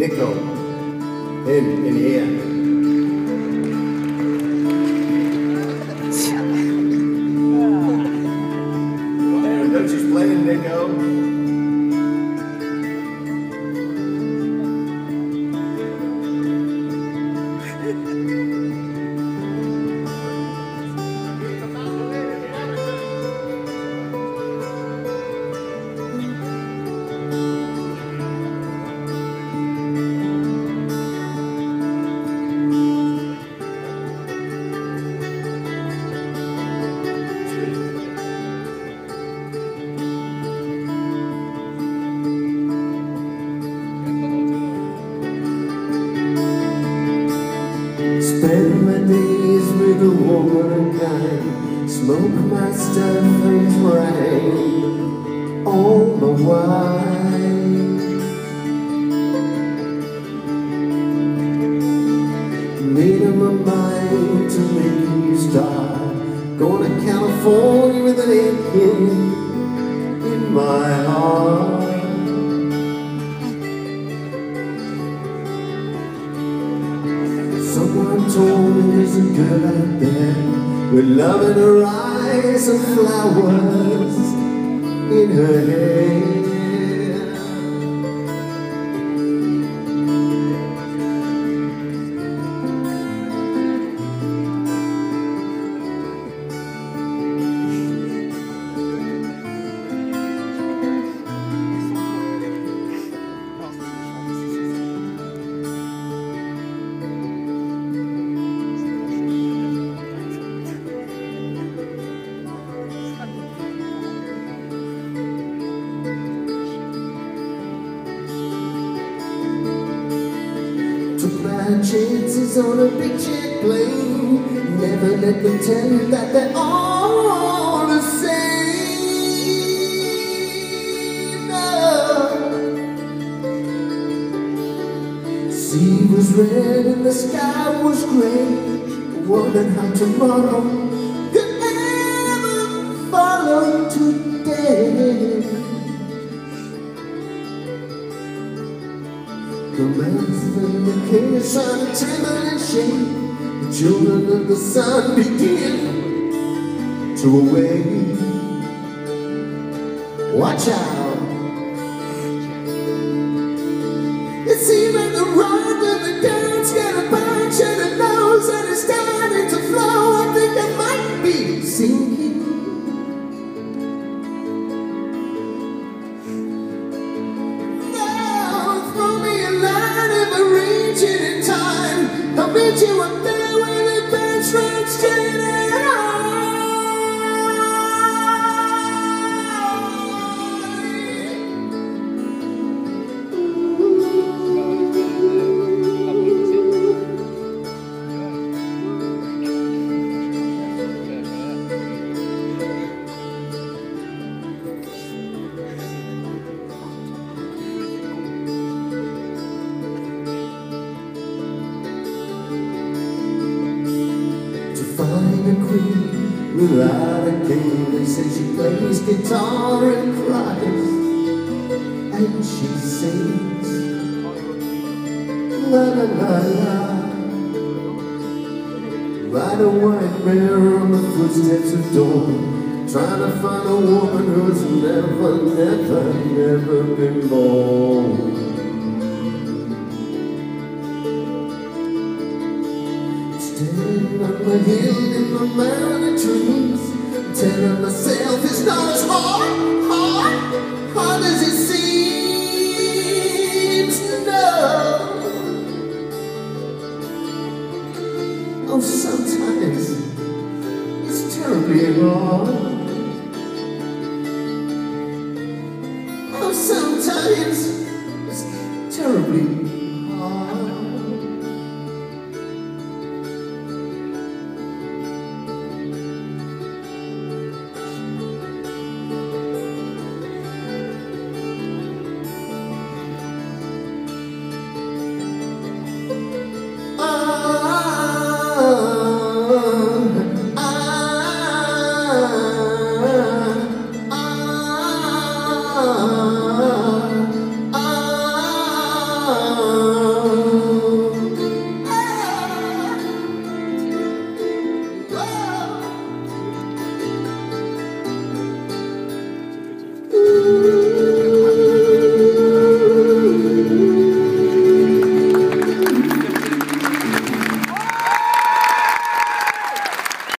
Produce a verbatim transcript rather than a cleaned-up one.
Nico. Him in here. Don't she's playing, Nico. Spend my days with a woman kind, smoke my stuff and grind all the while. Made up my mind to make you start, going to California with an aching in my heart. Someone told me there's a girl out there with love in her eyes and flowers in her hair. Took my chances on a big jet plane. Never let them tell you that they're all the same. No. Sea was red and the sky was gray. Wondering how tomorrow could ever follow today. The mountains and the kings trying to tremble and shake. The children of the sun begin to awake. Watch out! It seems like the road to the dance got a bunch and it knows that it's starting to flow. I think I might be sinking. In time, I'll meet you up there where the bench runs straight on. Find a queen without a king. They say she plays guitar and cries, and she sings la la la la. Ride a white mare on the footsteps of dawn, trying to find a woman who's never, never, never been born. Standing on the hill in the mountain trees, telling myself it's not as hard, hard, hard as it seems. No. Oh, sometimes it's terribly hard. Oh, sometimes